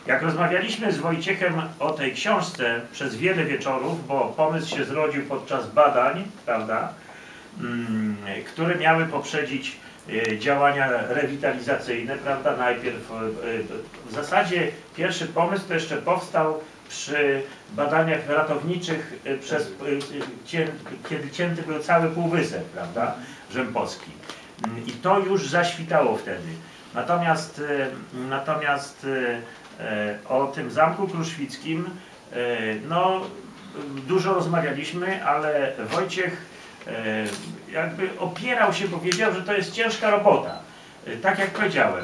Jak rozmawialiśmy z Wojciechem o tej książce przez wiele wieczorów, bo pomysł się zrodził podczas badań, prawda, które miały poprzedzić działania rewitalizacyjne, prawda, najpierw w zasadzie pierwszy pomysł to jeszcze powstał przy badaniach ratowniczych, kiedy cięty był cały półwysep, prawda, rzępowski. I to już zaświtało wtedy. Natomiast o tym Zamku Kruszwickim no, dużo rozmawialiśmy, ale Wojciech jakby opierał się, bo wiedział, że to jest ciężka robota. Tak jak powiedziałem,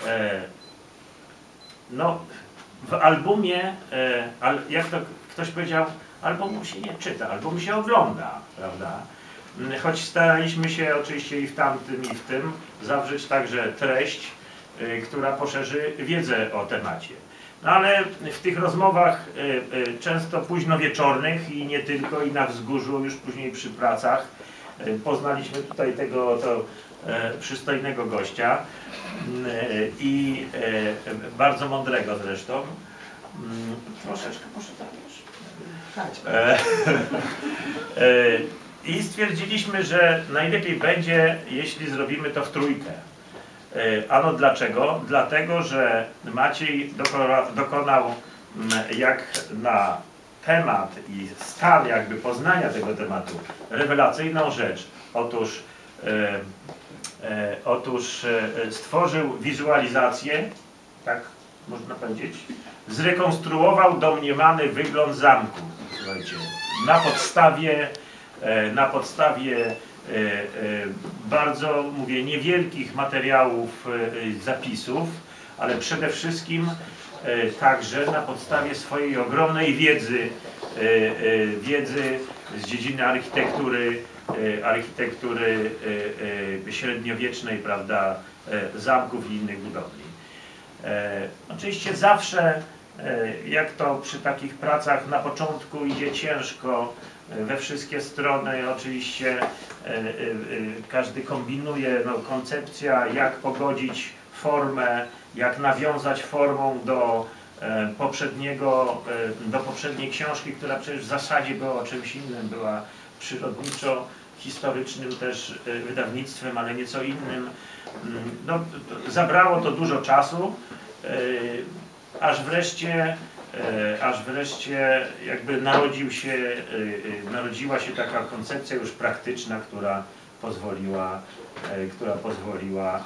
no, w albumie, jak to ktoś powiedział, albumu się nie czyta, albumu się ogląda, prawda? Choć staraliśmy się oczywiście i w tamtym, i w tym zawrzeć także treść, która poszerzy wiedzę o temacie. No ale w tych rozmowach często późno wieczornych i nie tylko, i na wzgórzu, już później przy pracach, poznaliśmy tutaj tego przystojnego gościa i bardzo mądrego zresztą. Troszeczkę może tak już. I stwierdziliśmy, że najlepiej będzie, jeśli zrobimy to w trójkę. Ano dlaczego? Dlatego, że Maciej dokonał jak na temat i stan jakby poznania tego tematu rewelacyjną rzecz. Otóż stworzył wizualizację, tak można powiedzieć, zrekonstruował domniemany wygląd zamku. Słuchajcie, na podstawie bardzo, mówię, niewielkich materiałów, zapisów, ale przede wszystkim także na podstawie swojej ogromnej wiedzy z dziedziny architektury średniowiecznej, prawda, zamków i innych budowli. Oczywiście zawsze, jak to przy takich pracach na początku idzie ciężko, we wszystkie strony, oczywiście każdy kombinuje, no, koncepcja, jak pogodzić formę, jak nawiązać formą do poprzedniej książki, która przecież w zasadzie była o czymś innym, była przyrodniczo-historycznym też wydawnictwem, ale nieco innym. No, zabrało to dużo czasu, aż wreszcie jakby narodziła się taka koncepcja już praktyczna, która pozwoliła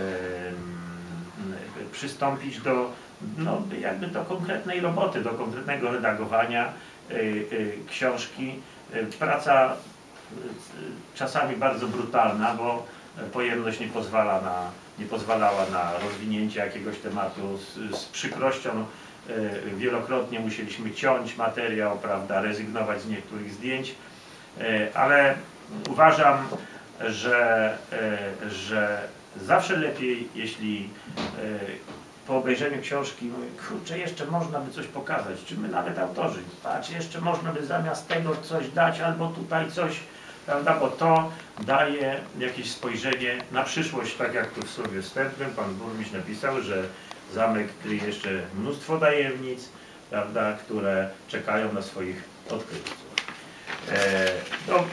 przystąpić do konkretnej roboty, do konkretnego redagowania książki. Praca czasami bardzo brutalna, bo pojemność nie pozwalała na rozwinięcie jakiegoś tematu. Z przykrością wielokrotnie musieliśmy ciąć materiał, prawda, rezygnować z niektórych zdjęć, ale uważam, że zawsze lepiej, jeśli po obejrzeniu książki mówię, kurczę, jeszcze można by coś pokazać, czy my nawet autorzy, patrz, jeszcze można by zamiast tego coś dać, albo tutaj coś, prawda, bo to daje jakieś spojrzenie na przyszłość, tak jak tu w słowie wstępnym pan burmistrz napisał, że zamek kryje jeszcze mnóstwo tajemnic, prawda, które czekają na swoich odkrywców. No,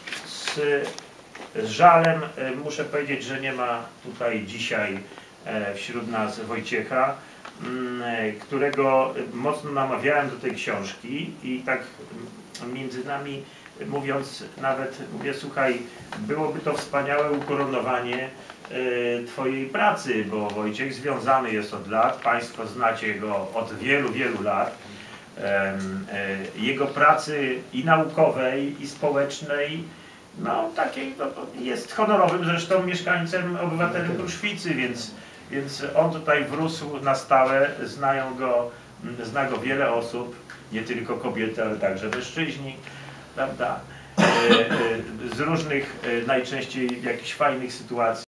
z żalem muszę powiedzieć, że nie ma tutaj dzisiaj wśród nas Wojciecha, którego mocno namawiałem do tej książki i tak między nami mówiąc, nawet mówię, słuchaj, byłoby to wspaniałe ukoronowanie twojej pracy, bo Wojciech związany jest od lat, państwo znacie go od wielu, wielu lat. Jego pracy i naukowej, i społecznej, no takiej, no, jest honorowym zresztą mieszkańcem, obywatelem Kruszwicy, więc on tutaj wrósł na stałe, zna go wiele osób, nie tylko kobiety, ale także mężczyźni, prawda, z różnych, najczęściej jakichś fajnych sytuacji.